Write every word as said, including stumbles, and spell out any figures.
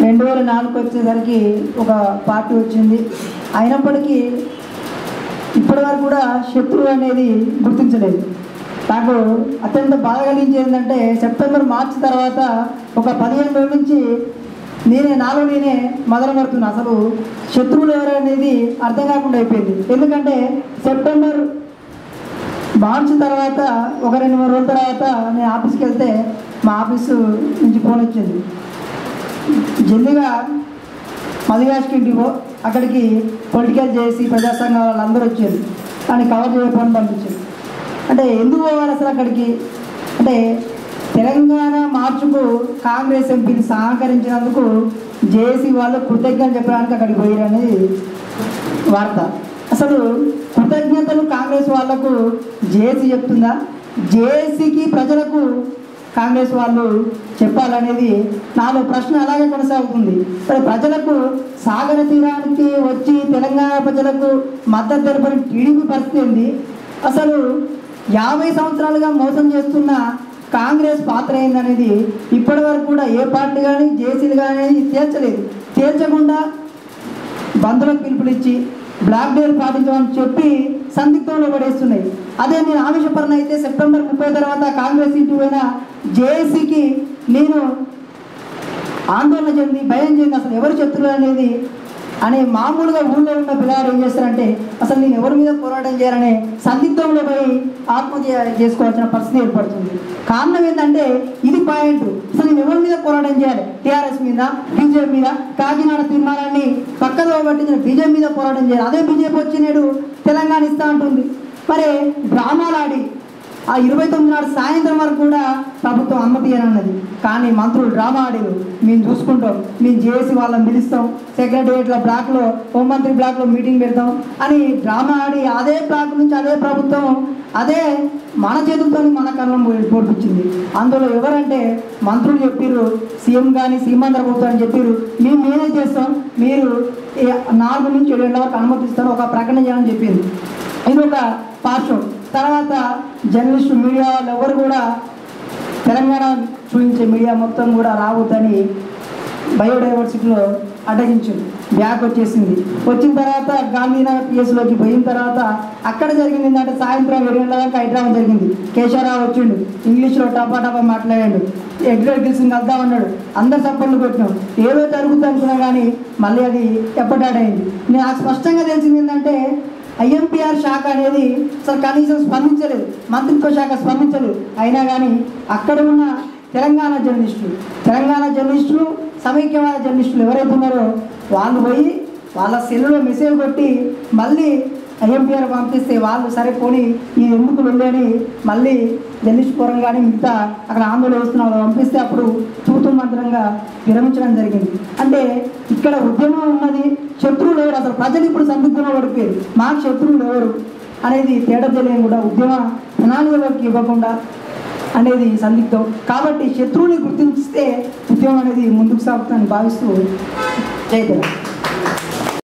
రెండు వేల నాలుగు వచ్చేసరికి ఒక పార్టీ వచ్చింది. అయినప్పటికీ ఇప్పటి వరకు కూడా శత్రువు అనేది గుర్తించలేదు. నాకు అత్యంత బాధ కలిగించేది ఏంటంటే సెప్టెంబర్ మార్చి తర్వాత ఒక పదిహేను రోజుల నుంచి నేనే నాలో నేనే మొదలుపెడుతున్నా. అసలు శత్రువులు ఎవరు అనేది అర్థం కాకుండా అయిపోయింది. ఎందుకంటే సెప్టెంబర్ మార్చి తర్వాత ఒక రెండు మూడు రోజుల తర్వాత నేను ఆఫీస్కి వెళ్తే మా ఆఫీసు నుంచి ఫోన్ వచ్చింది, జల్దిగా మధుయాష్కి ఇంటికో, అక్కడికి పొలిటికల్ చేసి ప్రజా సంఘాల వాళ్ళందరూ వచ్చారు, కానీ కవర్ చేయకపోవడం పంపించారు. అంటే ఎందుకు పోవాలి అసలు అక్కడికి? అంటే తెలంగాణ మార్చుకు కాంగ్రెస్ ఎంపీని సహకరించినందుకు జేఏసీ వాళ్ళు కృతజ్ఞతలు చెప్పడానికి అక్కడికి పోయారు అనేది వార్త. అసలు కృతజ్ఞతలు కాంగ్రెస్ వాళ్లకు జేఏసీ చెప్తుందా? జేఏసీకి ప్రజలకు కాంగ్రెస్ వాళ్ళు చెప్పాలనేది నాలో ప్రశ్న అలాగే కొనసాగుతుంది. మరి ప్రజలకు సాగర తీరానికి వచ్చి తెలంగాణ ప్రజలకు మద్దతు తెలపని టీడీపీ పరిస్థితి ఏంది? అసలు యాభై సంవత్సరాలుగా మోసం చేస్తున్న కాంగ్రెస్ పాత్ర ఏందనేది ఇప్పటి వరకు కూడా ఏ పార్టీ కానీ జేఏసీలు కానీ తేల్చలేదు. తేల్చకుండా బంధువులకు పిలుపునిచ్చి బ్లాక్ డేలు పాటించమని చెప్పి సందిగ్ధంలో పడేస్తున్నాయి. అదే నేను ఆవేశపరణ అయితే సెప్టెంబర్ ముప్పై తర్వాత కాంగ్రెస్ ఇంటి పోయిన జేఏసీకి నేను ఆందోళన చెంది భయం చెంది అసలు ఎవరు శత్రువులు అనేది అనే మామూలుగా ఊళ్ళో ఉన్న పిల్లలు ఏం చేస్తారంటే అసలు నేను ఎవరి మీద పోరాటం చేయాలనే సందిగ్ధంలో పోయి ఆత్మహత్య చేసుకోవాల్సిన పరిస్థితి ఏర్పడుతుంది. కారణం ఏంటంటే ఇది పాయింట్. అసలు నేను ఎవరి మీద పోరాటం చేయాలి? టీఆర్ఎస్ మీద, బీజేపీ మీద, కాకినాడ తీర్మానాన్ని పక్కదో పట్టించిన బీజేపీ మీద పోరాటం చేయాలి. అదే బీజేపీ వచ్చి నేడు తెలంగాణ ఇస్తా ఉంటుంది. మరి డ్రామాలు ఆడి ఆ ఇరవై తొమ్మిది నాడు సాయంత్రం వరకు కూడా ప్రభుత్వం అనుమతి అన్నది, కానీ మంత్రులు డ్రామా ఆడారు. మేము చూసుకుంటాం, మేము జేఏసీ వాళ్ళని పిలుస్తాం, సెక్రటరియట్ల బ్లాక్లో హోంమంత్రి బ్లాక్లో మీటింగ్ పెడతాం అని డ్రామా ఆడి అదే బ్లాక్ నుంచి అదే ప్రభుత్వం అదే మన చేతులతో మన కళ్ళం పొడిపించింది. అందులో ఎవరంటే మంత్రులు చెప్పారు, సీఎం కానీ సీమాంధ్ర ప్రభుత్వం అని చెప్పారు, మేము మేనేజ్ చేస్తాం, మీరు నాలుగు నుంచి ఏడు గంటల వరకు అనుమతిస్తారు, ఒక ప్రకటన చేయాలని చెప్పింది. ఇది ఒక పార్శ్వం. తర్వాత జర్నలిస్టు మీడియా వాళ్ళు ఎవరు కూడా తెలంగాణ చూపించే మీడియా మొత్తం కూడా రావద్దని బయోడైవర్సిటీలో అడ్డగించింది. బ్యాక్ వచ్చేసింది. వచ్చిన తర్వాత గాంధీనగర్ పిఎస్లోకి పోయిన తర్వాత అక్కడ జరిగింది ఏంటంటే సాయంత్రం ఏడు గంటల దాకా హైదరాబాద్ జరిగింది. కేశవరావు వచ్చిండు, ఇంగ్లీష్లో టపా టపా మాట్లాడాడు, ఎడ్గర్ గిల్సింగ్ వద్దామన్నాడు, అందరు సపోర్ట్లు పెట్టినాం. ఏదో జరుగుతుంది అనుకున్నా కానీ మళ్ళీ అది ఎప్పటాడైంది. నాకు స్పష్టంగా తెలిసింది ఏంటంటే ఐఎంపీఆర్ శాఖ అనేది అసలు కనీసం స్పందించలేదు, మంత్రిత్వ శాఖ స్పందించలేదు. అయినా కానీ అక్కడ ఉన్న తెలంగాణ జర్నలిస్టులు తెలంగాణ జర్నలిస్టులు సమైక్యవాద జర్నలిస్టులు ఎవరైతే ఉన్నారో వాళ్ళు పోయి వాళ్ళ సెల్లులో మెసేజ్ కొట్టి మళ్ళీ ఐఎంపీఆర్ పంపిస్తే వాళ్ళు సరే పోనీ ఈ ఎందుకు వెళ్ళని మళ్ళీ జర్నలిస్ట్ ఫోరం కానీ మిగతా అక్కడ ఆందోళన చేస్తున్న వాళ్ళు పంపిస్తే అప్పుడు తూతు మంత్రంగా విరమించడం జరిగింది. అంటే ఇక్కడ ఉద్యమం ఉన్నది, శత్రువులు ఎవరు? అసలు ప్రజలు ఇప్పుడు సందిగ్ధంలో పడిపోయారు, మాకు శత్రువులు ఎవరు అనేది తేడా తెలియని కూడా ఉద్యమ ప్రణాళికలోకి ఇవ్వకుండా అనేది సందిగ్ధం. కాబట్టి శత్రువుని గుర్తించితే ఉద్యమం అనేది ముందుకు సాగుతుందని భావిస్తూ జై తెలంగాణ.